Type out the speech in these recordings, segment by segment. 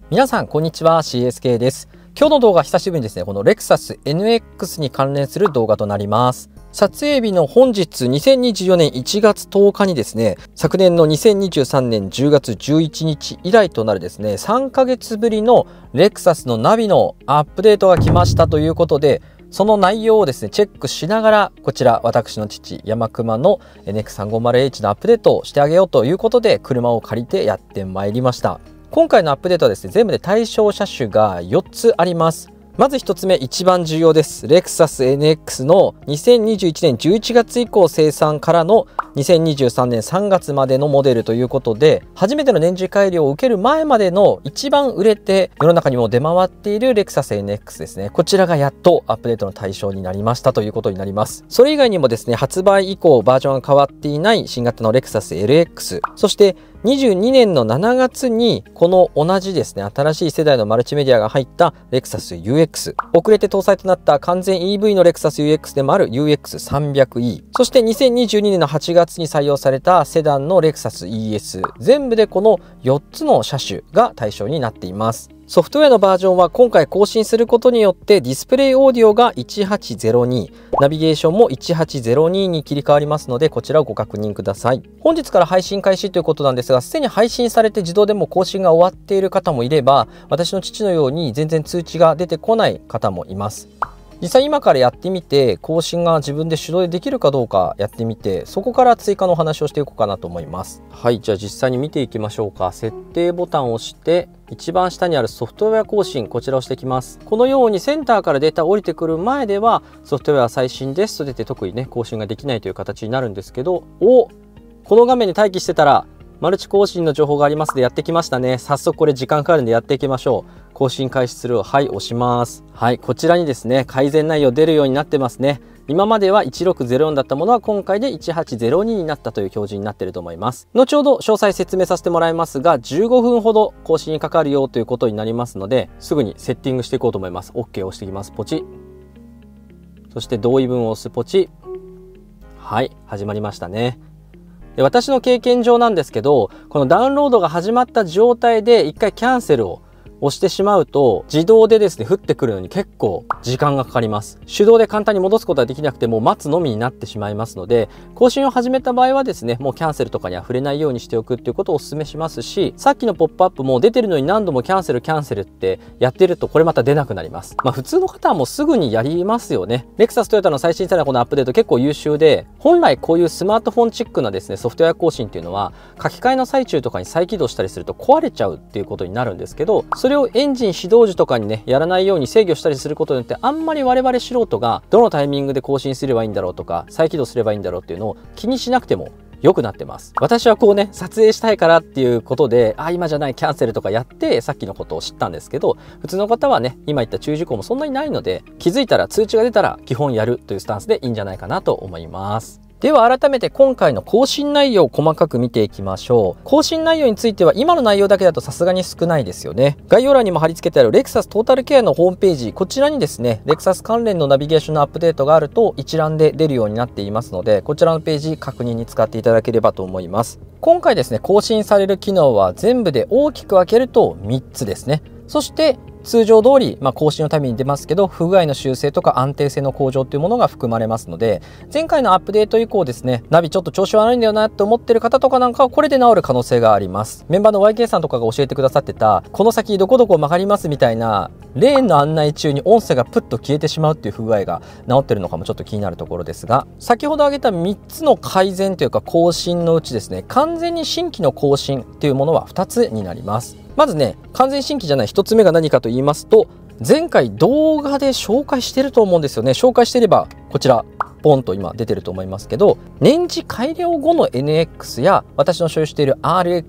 皆さんこんにちは、 CSK です。今日の動画、久しぶりにですね、このレクサス NX に関連する動画となります。撮影日の本日2024年1月10日にですね、昨年の2023年10月11日以来となるですね、3ヶ月ぶりのレクサスのナビのアップデートが来ましたということで、その内容をですね、チェックしながら、こちら私の父山熊の NX350H のアップデートをしてあげようということで、車を借りてやってまいりました。今回のアップデートはですね、全部で対象車種が4つあります。まず1つ目、一番重要です。レクサス NX の2021年11月以降生産からの2023年3月までのモデルということで、初めての年次改良を受ける前までの一番売れて世の中にも出回っているレクサス NX ですね。こちらがやっとアップデートの対象になりましたということになります。それ以外にもですね、発売以降バージョンが変わっていない新型のレクサス LX、そして22年の7月にこの同じですね、新しい世代のマルチメディアが入ったレクサス UX、 遅れて搭載となった完全 EV のレクサス UX でもある UX300E、 そして2022年の8月に採用されたセダンのレクサス ES、 全部でこの4つの車種が対象になっています。ソフトウェアのバージョンは今回更新することによってディスプレイオーディオが1802、ナビゲーションも1802に切り替わりますので、こちらをご確認ください。本日から配信開始ということなんですが、すでに配信されて自動でも更新が終わっている方もいれば、私の父のように全然通知が出てこない方もいます。実際今からやってみて、更新が自分で手動でできるかどうかやってみて、そこから追加のお話をしていこうかなと思います。はい、じゃあ実際に見ていきましょうか。設定ボタンを押して、一番下にあるソフトウェア更新、こちらをしていきます。このようにセンターからデータ降りてくる前では、ソフトウェア最新ですと出て特にね、更新ができないという形になるんですけど、この画面に待機してたら、マルチ更新の情報がありますのでやってきましたね。早速これ時間かかるんでやっていきましょう。更新開始するを押します。はい、こちらにですね、改善内容出るようになってますね。今までは1604だったものは今回で1802になったという表示になっていると思います。後ほど詳細説明させてもらいますが、15分ほど更新にかかるよということになりますので、すぐにセッティングしていこうと思います。OK を押していきます。ポチ。そして同意文を押す。ポチ。はい、始まりましたね。で、私の経験上なんですけど、このダウンロードが始まった状態で一回キャンセルを押してしまうと、自動でですね、降ってくるのに結構時間がかかります。手動で簡単に戻すことはできなくても、待つのみになってしまいますので、更新を始めた場合はですね、もうキャンセルとかには触れないようにしておくっていうことをお勧めしますし、さっきのポップアップも出てるのに何度もキャンセルってやってると、これまた出なくなります。普通の方はもうすぐにやりますよね。レクサストヨタの最新世代のこのアップデート結構優秀で、本来こういうスマートフォンチックなですね、ソフトウェア更新っていうのは、書き換えの最中とかに再起動したりすると壊れちゃうっていうことになるんですけど、それをエンジン始動時とかにね、やらないように制御したりすることによって、あんまり我々素人がどのタイミングで更新すればいいんだろうとか、再起動すればいいんだろうっていうのを気にしなくても良くなってます。私はこうね、撮影したいからっていうことで、今じゃない、キャンセルとかやって、さっきのことを知ったんですけど、普通の方はね、今言った注意事項もそんなにないので、気づいたら通知が出たら基本やるというスタンスでいいんじゃないかなと思います。では改めて今回の更新内容を細かく見ていきましょう。更新内容については今の内容だけだとさすがに少ないですよね。概要欄にも貼り付けてあるレクサストータルケアのホームページ、こちらにですね、レクサス関連のナビゲーションのアップデートがあると一覧で出るようになっていますので、こちらのページ確認に使っていただければと思います。今回ですね、更新される機能は全部で大きく分けると3つですね。そして通常通り、更新のために出ますけど、不具合の修正とか安定性の向上というものが含まれますので、前回のアップデート以降ですね、ナビちょっと調子悪いんだよなって思ってる方とかなんかはこれで治る可能性があります。メンバーの YK さんとかが教えてくださってた、この先どこどこ曲がりますみたいな、レーンの案内中に音声がプッと消えてしまうっていう不具合が治ってるのかもちょっと気になるところですが、先ほど挙げた3つの改善というか更新のうちですね、完全に新規の更新っていうものは2つになります。まずね、完全新規じゃない1つ目が何かと言いますと、前回動画で紹介してると思うんですよね。紹介してればこちらポンと今出てると思いますけど、年次改良後の NX や私の所有している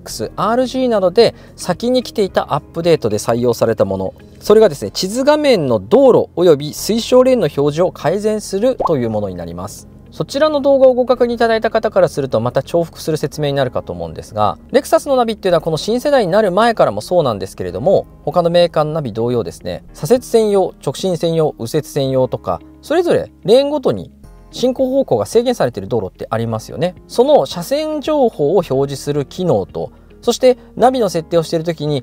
RX、RG などで先に来ていたアップデートで採用されたもの、それがですね、地図画面の道路および推奨レーンの表示を改善するというものになります。そちらの動画をご確認いただいた方からするとまた重複する説明になるかと思うんですが、レクサスのナビっていうのはこの新世代になる前からもそうなんですけれども、他のメーカーのナビ同様ですね、左折専用、直進専用、右折専用とか、それぞれレーンごとに進行方向が制限されている道路ってありますよね。その車線情報を表示する機能と、そしてナビの設定をしている時に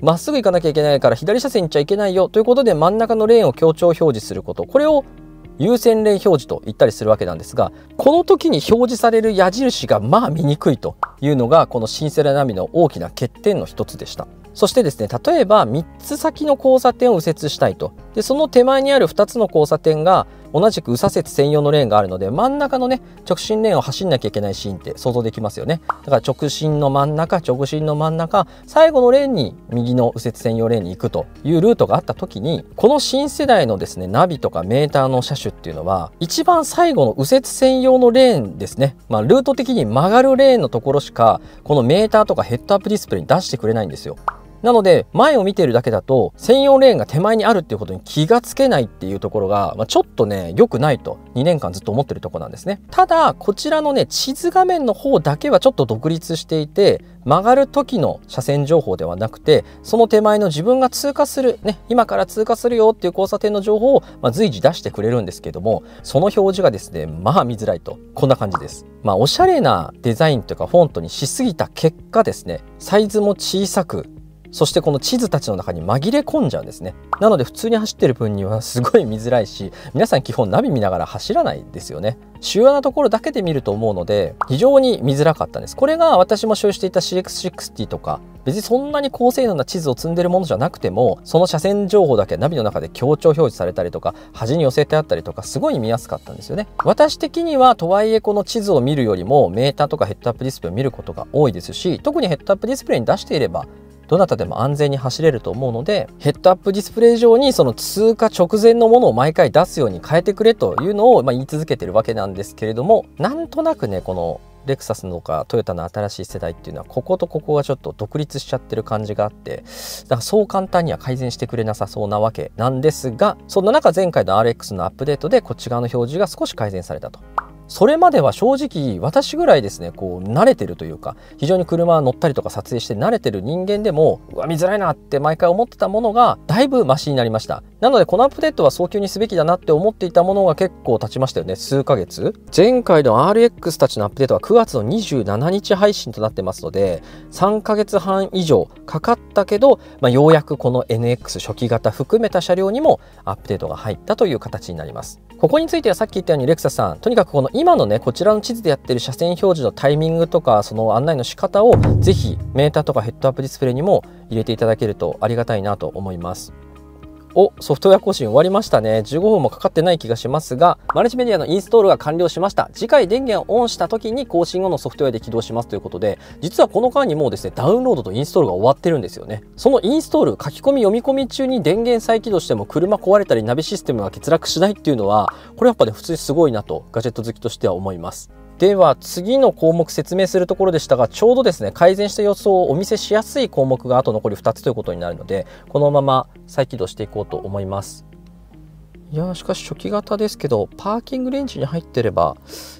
まっすぐ行かなきゃいけないから左車線行っちゃいけないよということで、真ん中のレーンを強調表示すること、これを優先レーン表示と言ったりするわけなんですが、この時に表示される矢印がまあ見にくいというのがこのシンセラナビの大きな欠点の一つでした。そしてですね、例えば3つ先の交差点を右折したいと。で、その手前にある2つの交差点が同じく右左折専用のレーンがあるので、真ん中のね、直進レーンを走んなきゃいけないシーンって想像できますよね。だから直進の真ん中、最後のレーンに右の右折専用レーンに行くというルートがあった時に、この新世代のですね、ナビとかメーターの車種っていうのは、一番最後の右折専用のレーンですね。ルート的に曲がるレーンのところしか、このメーターとかヘッドアップディスプレイに出してくれないんですよ。なので前を見ているだけだと専用レーンが手前にあるっていうことに気がつけないっていうところが、ちょっとね良くないと2年間ずっと思ってるところなんですね。ただこちらのね地図画面の方だけはちょっと独立していて、曲がる時の車線情報ではなくて、その手前の自分が通過するね、今から通過するよっていう交差点の情報を随時出してくれるんですけども、その表示がですね見づらいと、こんな感じです。おしゃれなデザインというかフォントにしすぎた結果ですね、サイズも小さく、そしてこの地図たちの中に紛れ込んじゃうんですね。なので普通に走ってる分にはすごい見づらいし、皆さん基本ナビ見ながら走らないですよね。主要なところだけで見ると思うので非常に見づらかったんです。これが私も所有していた CX60 とか、別にそんなに高性能な地図を積んでるものじゃなくても、その車線情報だけナビの中で強調表示されたりとか、端に寄せてあったりとか、すごい見やすかったんですよね。私的にはとはいえこの地図を見るよりもメーターとかヘッドアップディスプレイを見ることが多いですし、特にヘッドアップディスプレイに出していればどなたでも安全に走れると思うので、ヘッドアップディスプレイ上にその通過直前のものを毎回出すように変えてくれというのを言い続けてるわけなんですけれども、なんとなくねこのレクサスとかトヨタの新しい世代っていうのはこことここがちょっと独立しちゃってる感じがあって、だからそう簡単には改善してくれなさそうなわけなんですが、そんな中前回の RX のアップデートでこっち側の表示が少し改善されたと。それまでは正直私ぐらいですね慣れてるというか、非常に車乗ったりとか撮影して慣れてる人間でも見づらいなって毎回思ってたものがだいぶマシになりました。なのでこのアップデートは早急にすべきだなって思っていたものが結構経ちましたよね。数ヶ月。前回の RX たちのアップデートは9月の27日配信となってますので、3ヶ月半以上かかったけど、ようやくこの NX 初期型含めた車両にもアップデートが入ったという形になります。ここについてはさっき言ったようにレクサスさん、とにかくこの今のねこちらの地図でやってる車線表示のタイミングとかその案内の仕方をぜひメーターとかヘッドアップディスプレイにも入れていただけるとありがたいなと思います。ソフトウェア更新終わりましたね。15分もかかってない気がしますが、マルチメディアのインストールが完了しました。次回電源をオンした時に更新後のソフトウェアで起動しますということで、実はこの間にもうですねダウンロードとインストールが終わってるんですよね。そのインストール、書き込み読み込み中に電源再起動しても車壊れたりナビシステムが欠落しないっていうのは、これやっぱね普通にすごいなとガジェット好きとしては思います。では次の項目説明するところでしたが、ちょうどですね改善した様子をお見せしやすい項目があと残り2つということになるので、このまま再起動していこうと思います。いやしかし初期型ですけど、パーキングレンジに入ってれば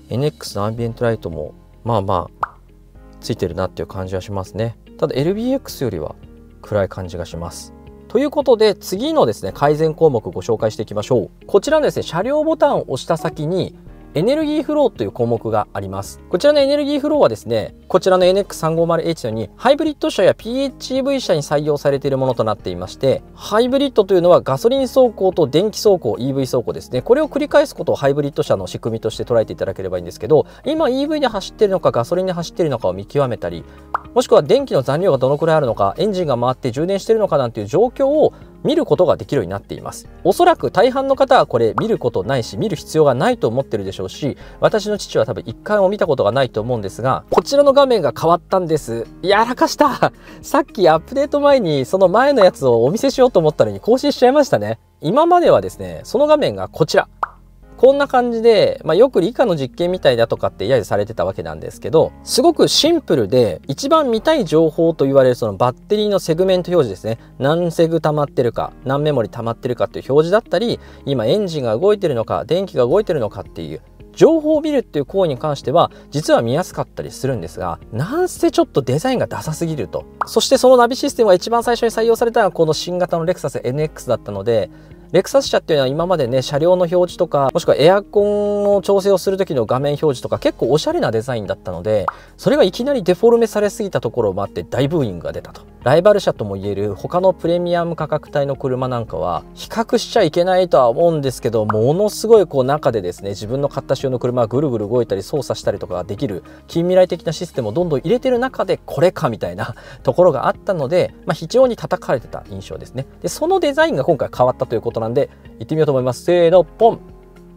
NX のアンビエントライトもついてるなっていう感じはしますね。ただ LBX よりは暗い感じがします。ということで次のですね改善項目をご紹介していきましょう。こちらのですね車両ボタンを押した先にエネルギーフローという項目があります。こちらのエネルギーフローはですね、こちらの NX350H のようにハイブリッド車や PHEV 車に採用されているものとなっていまして、ハイブリッドというのはガソリン走行と電気走行、EV 走行ですね。これを繰り返すことをハイブリッド車の仕組みとして捉えていただければいいんですけど、今 EV で走っているのかガソリンで走っているのかを見極めたり、もしくは電気の残量がどのくらいあるのか、エンジンが回って充電しているのかなんていう状況を見ることができるようになっています。おそらく大半の方はこれ見ることないし、見る必要がないと思ってるでしょうし、私の父は多分一回も見たことがないと思うんですが、こちらの画面が変わったんです。やらかしたさっきアップデート前にその前のやつをお見せしようと思ったのに更新しちゃいましたね。今まではですね、その画面がこちら。こんな感じで、よく理科の実験みたいだとかって揶揄されてたわけなんですけど、すごくシンプルで一番見たい情報と言われるそのバッテリーのセグメント表示ですね。何セグ溜まってるか、何メモリ溜まってるかっていう表示だったり、今エンジンが動いてるのか、電気が動いてるのかっていう情報を見るっていう行為に関しては実は見やすかったりするんですが、なんせちょっとデザインがダサすぎると。そしてそのナビシステムが一番最初に採用されたのはこの新型のレクサス NX だったので、 レクサス車っていうのは今までね、車両の表示とか、もしくはエアコンの調整をする時の画面表示とか結構おしゃれなデザインだったので、それがいきなりデフォルメされすぎたところもあって大ブーイングが出たと。ライバル車ともいえる他のプレミアム価格帯の車なんかは比較しちゃいけないとは思うんですけど、ものすごいこう中でですね、自分の買った仕様の車がぐるぐる動いたり操作したりとかができる近未来的なシステムをどんどん入れてる中でこれかみたいなところがあったので、非常に叩かれてた印象ですね。で、そのデザインが今回変わったということなんで行ってみようと思います。せーの、ポン。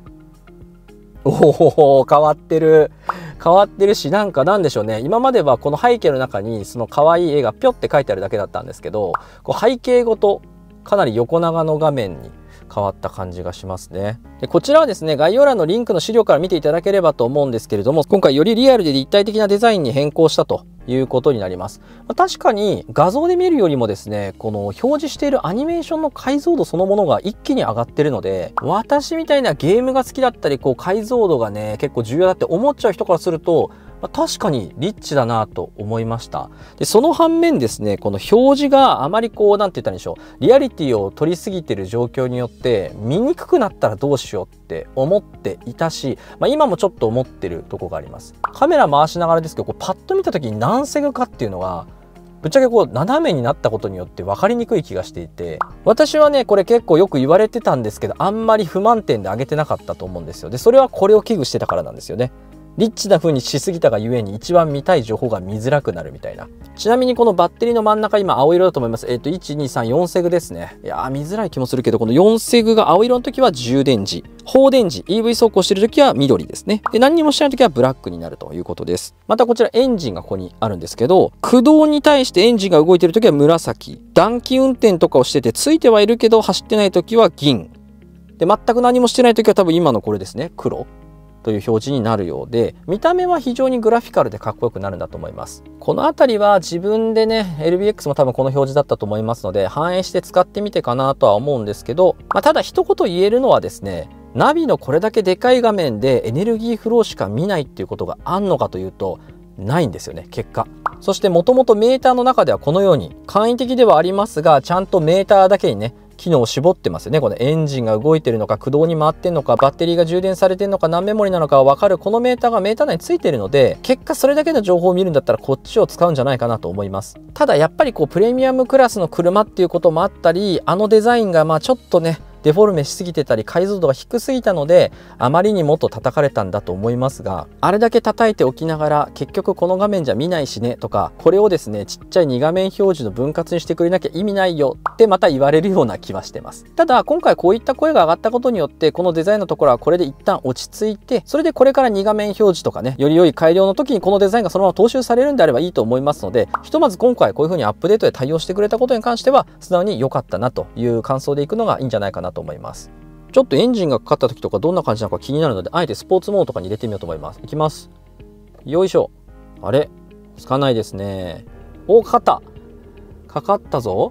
おお、変わってる。変わってるし、なんでしょうね。今まではこの背景の中にその可愛い絵がぴょって書いてあるだけだったんですけど、こう背景ごとかなり横長の画面に変わった感じがしますね。で、こちらはですね、概要欄のリンクの資料から見ていただければと思うんですけれども、今回よりリアルで立体的なデザインに変更したということになります。確かに画像で見るよりもですね、この表示しているアニメーションの解像度そのものが一気に上がってるので、私みたいなゲームが好きだったり、こう解像度がね、結構重要だって思っちゃう人からすると、確かにリッチだなと思いました。で、その反面ですね、この表示があまりこう、なんて言ったらいいんでしょう、リアリティを取りすぎてる状況によって見にくくなったらどうしようって思っていたし、今もちょっと思ってるとこがあります。カメラ回しながらですけど、こうパッと見た時に何セグかっていうのが、ぶっちゃけこう斜めになったことによって分かりにくい気がしていて、私はね、これ結構よく言われてたんですけど、あんまり不満点で上げてなかったと思うんですよ。で、それはこれを危惧してたからなんですよね。リッチな風にしすぎたがゆえに一番見たい情報が見づらくなるみたいな。ちなみにこのバッテリーの真ん中今青色だと思います。1、2、3、4セグですね。いやー見づらい気もするけど、この4セグが青色の時は充電時。放電時、EV 走行してる時は緑ですね。で、何にもしない時はブラックになるということです。またこちらエンジンがここにあるんですけど、駆動に対してエンジンが動いてる時は紫。暖気運転とかをしててついてはいるけど走ってない時は銀。で、全く何もしてない時は多分今のこれですね。黒。という表示になるようで、見た目は非常にグラフィカルでかっこよくなるんだと思います。この辺りは自分でね、LBX も多分この表示だったと思いますので、反映して使ってみてかなとは思うんですけど、ただ一言言えるのはですね、ナビのこれだけでかい画面でエネルギーフローしか見ないっていうことがあんのかというと、ないんですよね、結果。そしてもともとメーターの中ではこのように簡易的ではありますが、ちゃんとメーターだけにね、機能を絞ってますよね。このエンジンが動いてるのか、駆動に回ってんのか、バッテリーが充電されてんのか、何メモリなのか分かるこのメーターがメーター内についてるので、結果それだけの情報を見るんだったらこっちを使うんじゃないかなと思います。ただやっぱりこうプレミアムクラスの車っていうこともあったり、あのデザインがちょっとね、デフォルメしすぎてたり解像度が低すぎたのであまりにもっと叩かれたんだと思いますが、あれだけ叩いておきながら結局この画面じゃ見ないしねとか、これをですねちっちゃい2画面表示の分割にしてくれなきゃ意味ないよってまた言われるような気はしてます。ただ今回こういった声が上がったことによってこのデザインのところはこれで一旦落ち着いて、それでこれから2画面表示とかね、より良い改良の時にこのデザインがそのまま踏襲されるんであればいいと思いますので、ひとまず今回こういう風にアップデートで対応してくれたことに関しては素直に良かったなという感想でいくのがいいんじゃないかなと思います。ちょっとエンジンがかかった時とかどんな感じなのか気になるので、あえてスポーツモードとかに入れてみようと思います。いきます。よいしょ。あれつかないですね。お、かかった。かかったぞ。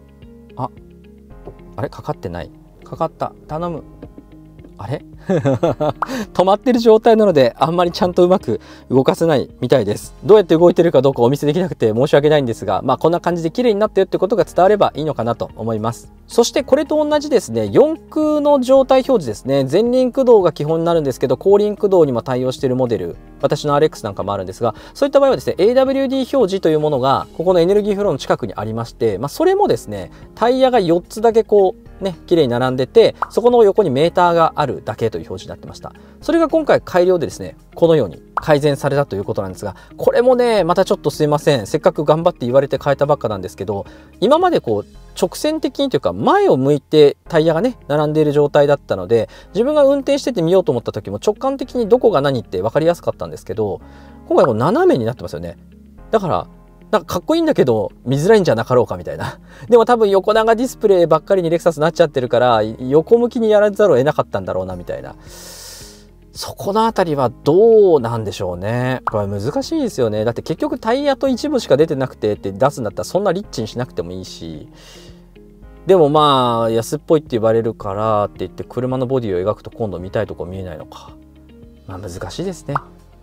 あれかかってない。かかった。頼む。あれ止まってる状態なのであんまりちゃんとうまく動かせないみたいです。どうやって動いてるかどうかお見せできなくて申し訳ないんですが、こんな感じで綺麗になってるってことが伝わればいいのかなと思います。そしてこれと同じですね、四駆の状態表示ですね。前輪駆動が基本になるんですけど、後輪駆動にも対応しているモデル、私の RX なんかもあるんですが、そういった場合はですね AWD 表示というものがここのエネルギーフローの近くにありまして、それもですねタイヤが4つだけこうね、綺麗に並んでて、そこの横にメーターがあるだけという表示になってました。それが今回改良でですね、このように改善されたということなんですが、これもね、またちょっとすいません。せっかく頑張って言われて変えたばっかなんですけど、今までこう、直線的にというか、前を向いてタイヤがね、並んでいる状態だったので、自分が運転してて見ようと思った時も直感的にどこが何って分かりやすかったんですけど、今回こう斜めになってますよね。だから、なんかかっこいいんだけど見づらいんじゃなかろうかみたいな。でも多分横長ディスプレイばっかりにレクサスなっちゃってるから横向きにやらざるを得なかったんだろうなみたいな。そこのあたりはどうなんでしょうね。これ難しいですよね。だって結局タイヤと一部しか出てなくてって出すんだったらそんなリッチにしなくてもいいし。でも安っぽいって言われるからって言って車のボディを描くと今度見たいとこ見えないのか。難しいですね。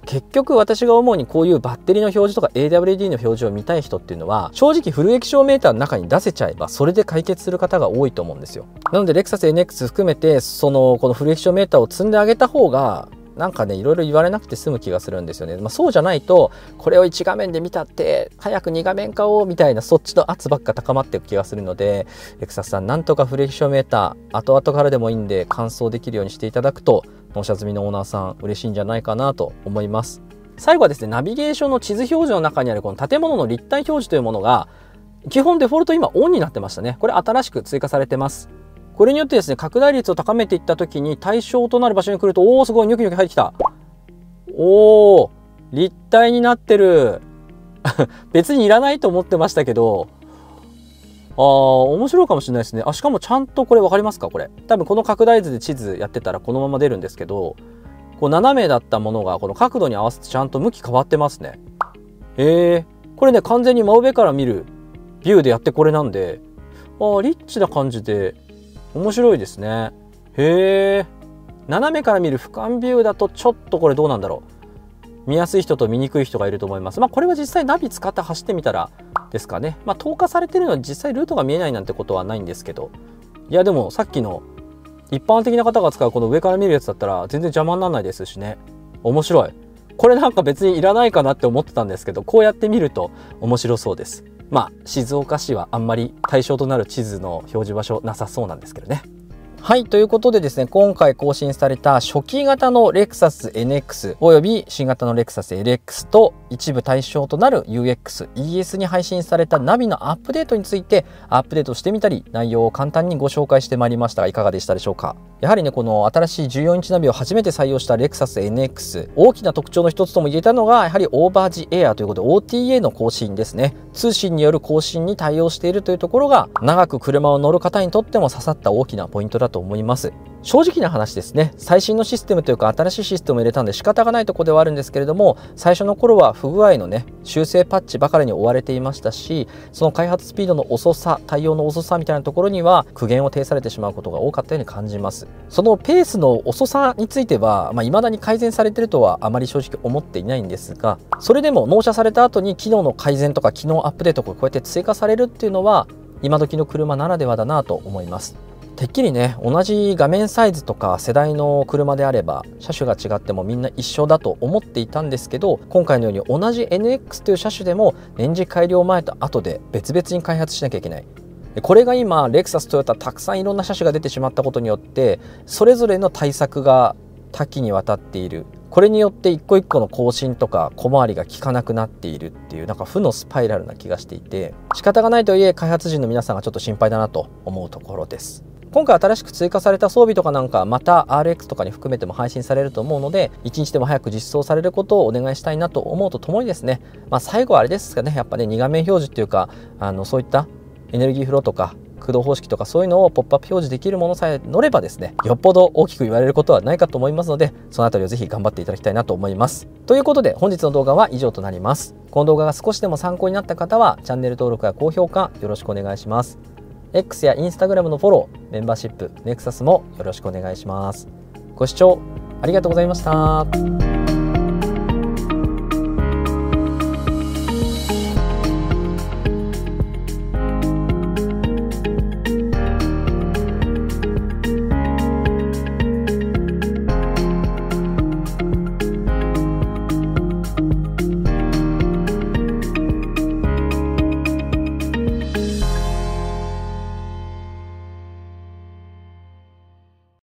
結局私が思うにこういうバッテリーの表示とか AWD の表示を見たい人っていうのは正直フル液晶メーターの中に出せちゃえばそれで解決する方が多いと思うんですよ。なのでレクサス NX 含めてこのフル液晶メーターを積んであげた方がなんかねいろいろ言われなくて済む気がするんですよね。そうじゃないとこれを1画面で見たって早く2画面化をみたいなそっちの圧ばっか高まっていく気がするので、レクサスさんなんとかフル液晶メーター後々からでもいいんで完走できるようにしていただくと納車済みのオーナーさん嬉しいんじゃないかなと思います。最後はですね、ナビゲーションの地図表示の中にあるこの建物の立体表示というものが基本デフォルト今オンになってましたね。これ新しく追加されてます。これによってですね、拡大率を高めていった時に対象となる場所に来ると、おおすごいニョキニョキ入ってきた。おお立体になってる別にいらないと思ってましたけど、面白いかもしれないですね。しかもちゃんとこれ分かりますか？これ多分この拡大図で地図やってたらこのまま出るんですけど、こう斜めだったものがこの角度に合わせてちゃんと向き変わってますね。これね完全に真上から見るビューでやってこれなんで、リッチな感じで面白いですね。斜めから見る俯瞰ビューだとちょっとこれどうなんだろう。見やすい人と見にくい人がいると思います。これは実際ナビ使って走ってみたらですかね。透過されてるのは実際ルートが見えないなんてことはないんですけど、いやでもさっきの一般的な方が使うこの上から見るやつだったら全然邪魔にならないですしね。面白い。これなんか別にいらないかなって思ってたんですけど、こうやって見ると面白そうです。静岡市はあんまり対象となる地図の表示場所なさそうなんですけどね。はい、ということでですね、今回更新された初期型のレクサス NX および新型のレクサス LX と一部対象となる UX、ES に配信されたナビのアップデートについてアップデートしてみたり、内容を簡単にご紹介してまいりましたがいかがでしたでしょうか。やはりね、この新しい14インチナビを初めて採用したレクサス NX、大きな特徴の一つとも言えたのがやはりオーバージエアということで OTA の更新ですね。通信による更新に対応しているというところが長く車を乗る方にとっても刺さった大きなポイントだと思います。正直な話ですね、最新のシステムというか新しいシステムを入れたんで仕方がないところではあるんですけれども、最初の頃は不具合のね修正パッチばかりに追われていましたし、その開発スピードの遅さ、対応の遅さみたいなところには苦言を呈されてしまうことが多かったように感じます。そのペースの遅さについては未だに改善されているとはあまり正直思っていないんですが、それでも納車された後に機能の改善とか機能アップデートがこうやって追加されるっていうのは今時の車ならではだなと思います。てっきりね、同じ画面サイズとか世代の車であれば車種が違ってもみんな一緒だと思っていたんですけど、今回のように同じ NX という車種でも年次改良前と後で別々に開発しなきゃいけない。これが今レクサス、トヨタたくさんいろんな車種が出てしまったことによってそれぞれの対策が多岐にわたっている。これによって一個一個の更新とか小回りが効かなくなっているっていうなんか負のスパイラルな気がしていて、仕方がないとはいえ開発陣の皆さんがちょっと心配だなと思うところです。今回新しく追加された装備とかなんかまた RX とかに含めても配信されると思うので、一日でも早く実装されることをお願いしたいなと思うとともにですね、最後はあれですかね、やっぱね2画面表示っていうかそういったエネルギーフローとか駆動方式とかそういうのをポップアップ表示できるものさえ乗ればですね、よっぽど大きく言われることはないかと思いますので、そのあたりをぜひ頑張っていただきたいなと思います。ということで本日の動画は以上となります。この動画が少しでも参考になった方はチャンネル登録や高評価よろしくお願いします。X や Instagram のフォロー、メンバーシップ、ネクサスもよろしくお願いします。ご視聴ありがとうございました。